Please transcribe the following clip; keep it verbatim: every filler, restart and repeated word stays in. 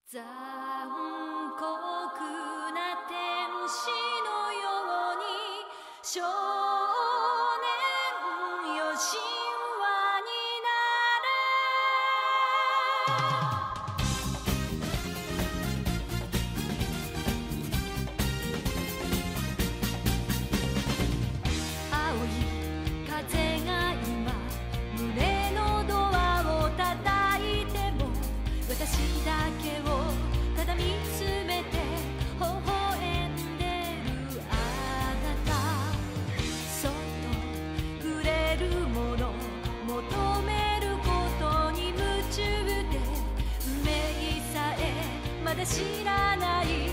残酷な天使のように少年よ神話になれ青い風が今胸のドアを叩いても私だけをただ見つめて微笑んでるあなたそっと触れるもの求めることに夢中で運命さえまだ知らない